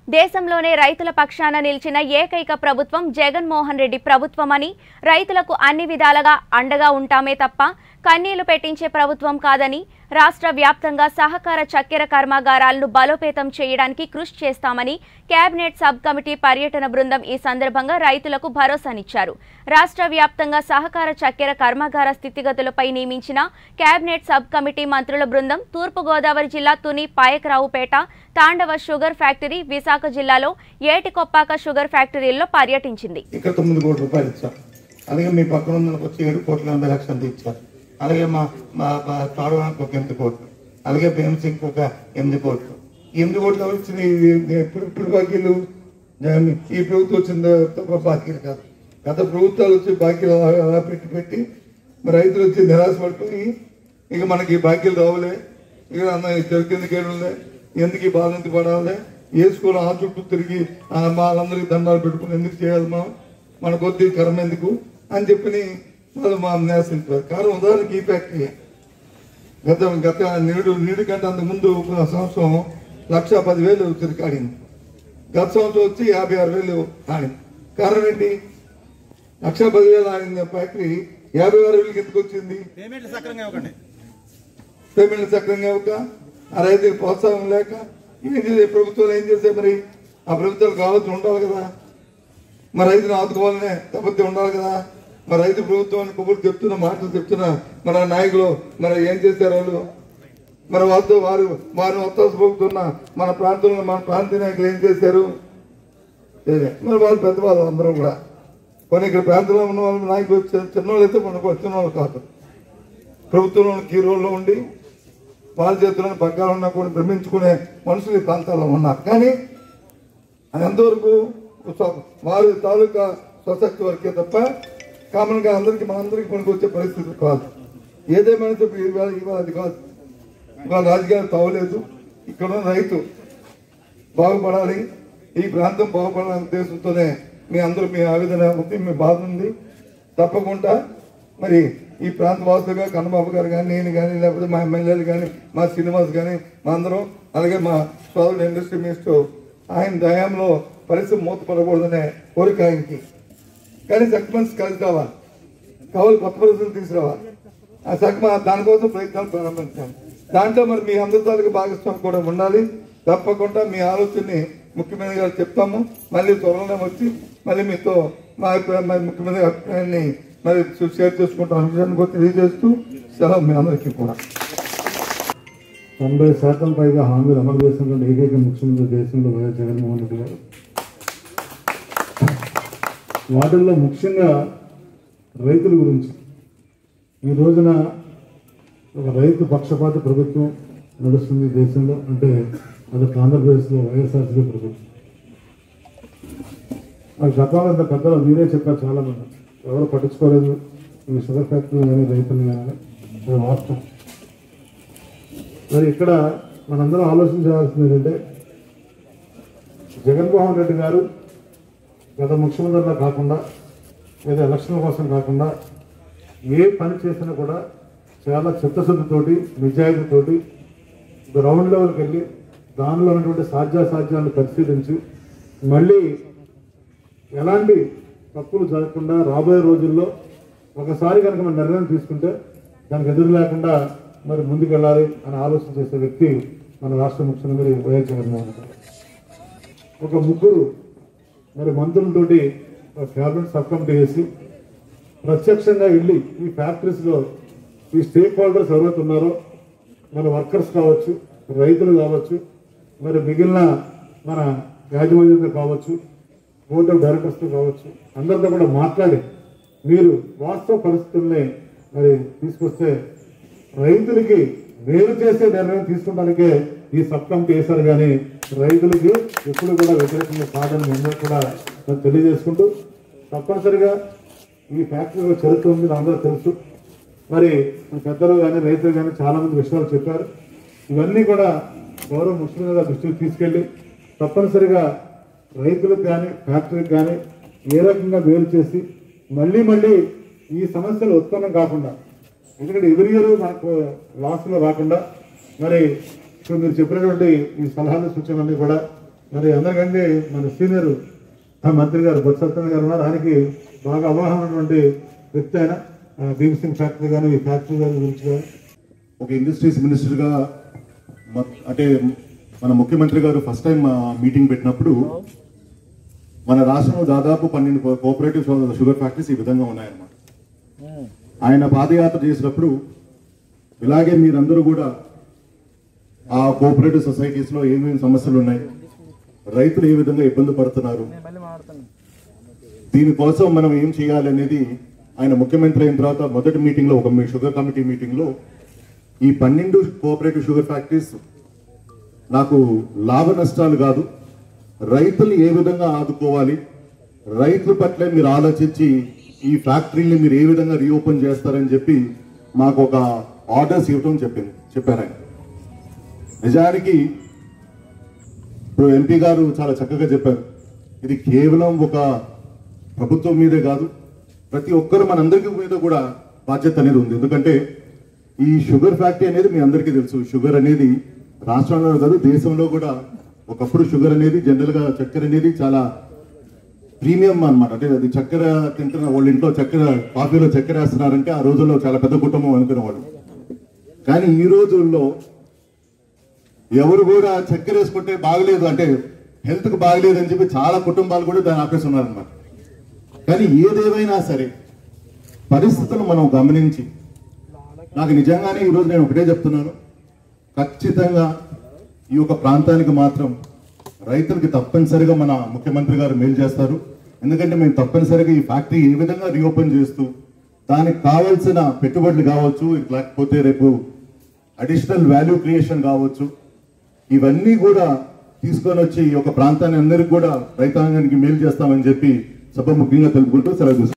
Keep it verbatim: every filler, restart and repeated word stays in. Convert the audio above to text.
దేశంలోనే రైతుల పక్షాన నిలిచిన ఏకైక ప్రభుత్వం జగన్మోహన్ రెడ్డి ప్రభుత్వమని, రైతులకు అన్ని విధాలుగా అండగా ఉంటామే తప్ప కన్నీళ్లు పెట్టించే ప్రభుత్వం కాదని, రాష్ట్ర వ్యాప్తంగా సహకార చక్కెర కర్మాగారాలను బలోపేతం చేయడానికి కృషి చేస్తామని కేబినెట్ సబ్ కమిటీ పర్యటన బృందం ఈ సందర్భంగా రైతులకు భరోసానిచ్చారు. రాష్ట్ర వ్యాప్తంగా సహకార చక్కెర కర్మాగార స్థితిగతులపై నియమించిన కేబినెట్ సబ్ కమిటీ మంత్రుల బృందం తూర్పుగోదావరి జిల్లా తుని పాయకరావుపేట, తాండవ షుగర్ ఫ్యాక్టరీ, విశాఖ జిల్లాలో ఏటికొప్పాక షుగర్ ఫ్యాక్టరీల్లో పర్యటించింది. అలాగే మీ పక్కన వచ్చి ఏడు కోట్ల ఎనభై లక్షలు ఇచ్చారు. అలాగే మా మా తాడవానికి ఒక ఎనిమిది కోట్లు, అలాగే భీమసింగ్కి ఒక ఎనిమిది కోట్లు. ఎనిమిది కోట్లు ఎవరు వచ్చినాయి? ఇప్పుడు ఇప్పుడు బాకీలు ఈ ప్రభుత్వం వచ్చిన తప్ప బాకీలు కాదు. గత ప్రభుత్వాలు వచ్చి బాకీలు అలా పెట్టి పెట్టి మరి రైతులు వచ్చి నిరాశ పడుతుంది. ఇక మనకి బాకీలు రావులే, ఇక చెరుకు ఎందుకు ఏడులే, ఎందుకు ఈ బాధ ఎందుకు పడాలి, ఏ స్కూల్ ఆ చుట్టూ తిరిగి వాళ్ళందరికీ దండాలు పెట్టుకుని ఎందుకు చేయాలి, మా మన కొద్ది కర్మ ఎందుకు అని చెప్పి వాళ్ళు మా నిరాశించారు. కారణం ఉదాహరణకి ఈ ఫ్యాక్టరీ గత గత నీడు నీడు కంటే అంత ముందు సంవత్సరం లక్ష పదివేలు తిరిగి ఆడింది. గత సంవత్సరం వచ్చి యాభై ఆరు వేలు ఆడింది. కారణం ఏంటి? లక్ష పదివేలు ఆడింది ఫ్యాక్టరీ యాభై ఆరు వేలకి ఎందుకు వచ్చింది? పేమెంట్లు సక్రంగా ఇవ్వకండి, పేమెంట్లు సక్రంగా ఇవ్వక, ఆ రైతుకి ప్రోత్సాహం లేక ఏం చేసే ప్రభుత్వాలు ఏం చేసే మరి ఆ ప్రభుత్వాలకు ఆలోచన ఉండాలి కదా, మరి రైతును ఆదుకోవాలనే తప్పతే ఉండాలి కదా. మరి రైతు ప్రభుత్వాన్ని కొబ్బరి చెప్తున్న మాటలు చెప్తున్నా మన నాయకులు మరి ఏం చేశారు వాళ్ళు? మరి వాళ్ళతో వారు వారిని ఒత్తాసపోతున్న మన ప్రాంతంలో మన ప్రాంతీయ నాయకులు ఏం చేశారు? మరి వాళ్ళు పెద్దవాళ్ళు అందరూ కూడా కొన్ని ఇక్కడ ప్రాంతంలో ఉన్న వాళ్ళ నాయకులు చిన్నవాళ్ళు అయితే మనకు వచ్చిన వాళ్ళు కాదు. ప్రభుత్వంలో కీ రోల్లో ఉండి వాళ్ళ చేతుల్లో పగ్గాలు ఉన్నా కూడా భ్రమించుకునే మనుషులు ఈ ప్రాంతాల్లో ఉన్నారు. కానీ అది ఎంతవరకు వారి తాలూకా స్వశక్తి వరకే తప్ప కామన్ గా అందరికి మనందరికీ పనికి వచ్చే పరిస్థితి కాదు. ఏదేమైనా చెప్పి ఇవాళ ఇవాళ అది కాదు. ఇవాళ రాజకీయాలు తావలేదు. ఇక్కడ ఉన్న రైతు బాగుపడాలి, ఈ ప్రాంతం బాగుపడాలనే ఉద్దేశంతోనే మీ అందరూ మీ ఆవేదన ఉంది, మీ బాధ ఉంది. తప్పకుండా మరి ఈ ప్రాంత వాసులుగా కన్నబాబు గారు కానీ, నేను కానీ, లేకపోతే మా ఎమ్మెల్యేలు కానీ, మా శ్రీనివాస్ కానీ, మా అందరం, అలాగే మా సోదరుడు ఇండస్ట్రీ మినిస్టర్ ఆయన దయాంలో పరిస్థితి మూతపడకూడదనే కోరిక ఆయనకి. కానీ సక్మన్స్ కలిసి రావాలి, కావాలి కొత్త పరిస్థితులు తీసుకురావాలి. ఆ సక్మ దానికోసం ప్రయత్నాలు ప్రారంభించాలి. దాంట్లో మరి మీ అందరితో భాగస్వామి కూడా ఉండాలి. తప్పకుండా మీ ఆలోచనని ముఖ్యమంత్రి గారు చెప్తాము. మళ్ళీ త్వరలోనే వచ్చి మళ్ళీ మీతో మా అభిప్రాయం ముఖ్యమంత్రి అభిప్రాయాన్ని మరి షేర్ చేసుకుంటాం అనుకుని కూడా తెలియజేస్తూ సెలవు మీ అందరికీ కూడా. తొంభై శాతం పైగా హామీలు అమలు చేస్తున్న ఏకైక ముఖ్యమంత్రి దేశంలో వైఎస్ జగన్మోహన్ రెడ్డి గారు. వాటిల్లో ముఖ్యంగా రైతుల గురించి ఈ రోజున ఒక రైతు పక్షపాత ప్రభుత్వం నడుస్తుంది దేశంలో. అంటే అది ఆంధ్రప్రదేశ్లో వైఎస్ఆర్సీపీ ప్రభుత్వం. అది గతంలో పెద్దలు మీరే చెప్పారు, చాలా మంది ఎవరు పట్టించుకోలేదు ఈ షుగర్ ఫ్యాక్టరీ కానీ రైతులు కానీ. అది వాస్తవం. మరి ఇక్కడ మనందరం ఆలోచించాల్సింది ఏంటంటే జగన్మోహన్ రెడ్డి గారు గత ముఖ్యమంత్రిలా కాకుండా లేదా ఎలక్షన్ల కోసం కాకుండా ఏ పని చేసినా కూడా చాలా చిత్తశుద్ధితోటి, నిజాయితీతోటి గ్రౌండ్ లెవెల్కి వెళ్ళి దానిలో ఉన్నటువంటి సాధ్యాసాధ్యాలను పరిశీలించి మళ్ళీ ఎలాంటి తప్పులు జరగకుండా రాబోయే రోజుల్లో ఒకసారి కనుక మన నిర్ణయం తీసుకుంటే దానికి ఎదురు లేకుండా మరి ముందుకు వెళ్ళాలి అని ఆలోచన చేసే వ్యక్తి మన రాష్ట్ర ముఖ్యమంత్రి వైఎస్ జగన్మోహన్ రెడ్డి. ఒక ముగ్గురు మరి మంత్రులతోటి క్యాబినెట్ సబ్ కమిటీ వేసి ప్రత్యక్షంగా వెళ్ళి ఈ ఫ్యాక్టరీస్లో ఈ స్టేక్ హోల్డర్స్ ఎవరైతే ఉన్నారో మన వర్కర్స్ కావచ్చు, రైతులు కావచ్చు, మరి మిగిలిన మన యాజమాన్యంతో కావచ్చు, బోర్డ్ ఆఫ్ డైరెక్టర్స్తో కావచ్చు, అందరితో కూడా మాట్లాడి మీరు వాస్తవ పరిస్థితుల్ని మరి తీసుకొస్తే రైతులకి మేలు చేసే నిర్ణయం తీసుకోవడానికే ఈ సబ్ కమిటీ వేశారు. కానీ రైతులకి ఎప్పుడు కూడా వ్యతిరేకంగా కాదని మేము కూడా తెలియజేసుకుంటూ, తప్పనిసరిగా ఈ ఫ్యాక్టరీలో చరిత్ర ఉంది, అందరూ తెలుసు. మరి పెద్దలు కానీ రైతులు కానీ చాలా మంది విషయాలు చెప్పారు. ఇవన్నీ కూడా గౌరవ ముఖ్యమంత్రి గారి దృష్టికి తీసుకెళ్ళి తప్పనిసరిగా రైతులకు కానీ ఫ్యాక్టరీకి కానీ ఏ రకంగా వేలు చేసి మళ్ళీ మళ్ళీ ఈ సమస్యలు ఉత్పన్నం కాకుండా, ఎందుకంటే ఎవరి ఇయర్ మనకు లాస్లో రాకుండా మరి ఇప్పుడు మీరు చెప్పినటువంటి ఈ సలహాలు సూచనలన్నీ కూడా మరి అందరికంటే మన సీనియర్ మంత్రి గారు బొత్స సత్యనారాయణ గారు ఉన్నారు. ఆయనకి బాగా అవగాహన ఉన్నటువంటి వ్యక్తి ఆయన. భీమ్ సింగ్ ఫ్యాక్టరీ కానీ ఈ ఫ్యాక్టరీ కానీ గురించి కానీ ఒక ఇండస్ట్రీస్ మినిస్టర్గా అంటే మన ముఖ్యమంత్రి గారు ఫస్ట్ టైం మీటింగ్ పెట్టినప్పుడు మన రాష్ట్రంలో దాదాపు పన్నెండు కోఆపరేటివ్ షుగర్ ఫ్యాక్టరీస్ ఈ విధంగా ఉన్నాయన్నమాట. ఆయన పాదయాత్ర చేసినప్పుడు ఇలాగే మీరందరూ కూడా ఆ కోఆపరేటివ్ సొసైటీస్లో ఏమేమి సమస్యలు ఉన్నాయి, రైతులు ఏ విధంగా ఇబ్బంది పడుతున్నారు, దీనికోసం మనం ఏం చేయాలి అనేది ఆయన ముఖ్యమంత్రి అయిన తర్వాత మొదటి మీటింగ్లో ఒక షుగర్ కమిటీ మీటింగ్లో ఈ పన్నెండు కోఆపరేటివ్ షుగర్ ఫ్యాక్టరీస్ నాకు లాభ నష్టాలు కాదు, రైతులు ఏ విధంగా ఆదుకోవాలి, రైతుల పట్ల మీరు ఆలోచించి ఈ ఫ్యాక్టరీని మీరు ఏ విధంగా రీఓపెన్ చేస్తారని చెప్పి మాకు ఒక ఆర్డర్స్ ఇవ్వటం చెప్పింది చెప్పారు ఆయన. నిజానికి ఇప్పుడు ఎంపీ గారు చాలా చక్కగా చెప్పారు, ఇది కేవలం ఒక ప్రభుత్వం మీదే కాదు, ప్రతి ఒక్కరు మనందరికీ మీద కూడా బాధ్యత అనేది ఉంది. ఎందుకంటే ఈ షుగర్ ఫ్యాక్టరీ అనేది మీ అందరికీ తెలుసు, షుగర్ అనేది రాష్ట్రంలో కాదు దేశంలో కూడా ఒకప్పుడు షుగర్ అనేది జనరల్గా చక్కెర అనేది చాలా ప్రీమియం అన్నమాట. అంటే అది చక్కెర తింటున్న వాళ్ళ ఇంట్లో చక్కెర కాఫీలో చక్కెర వేస్తున్నారంటే ఆ రోజుల్లో చాలా పెద్ద కుటుంబం అనుకునేవాళ్ళు. కానీ ఈ రోజుల్లో ఎవరు కూడా చక్కెర వేసుకుంటే బాగలేదు అంటే హెల్త్కి బాగలేదు అని చెప్పి చాలా కుటుంబాలు కూడా దాన్ని ఆపేస్తున్నారన్నమాట. కానీ ఏదేమైనా సరే పరిస్థితులు మనం గమనించి, నాకు నిజంగానే ఈరోజు నేను ఒకటే చెప్తున్నాను, ఖచ్చితంగా ఈ యొక్క ప్రాంతానికి మాత్రం రైతులకి తప్పనిసరిగా మన ముఖ్యమంత్రి గారు మేలు చేస్తారు. ఎందుకంటే మేము తప్పనిసరిగా ఈ ఫ్యాక్టరీ ఏ విధంగా రీఓపెన్ చేస్తూ దానికి కావాల్సిన పెట్టుబడులు కావచ్చు, లేకపోతే రేపు అడిషనల్ వాల్యూ క్రియేషన్ కావచ్చు, ఇవన్నీ కూడా తీసుకొని వచ్చి ఈ యొక్క ప్రాంతాన్ని అందరికీ కూడా రైతాంగానికి మేలు చేస్తామని చెప్పి సభ ముఖ్యంగా తెలుపుకుంటూ సెలవు.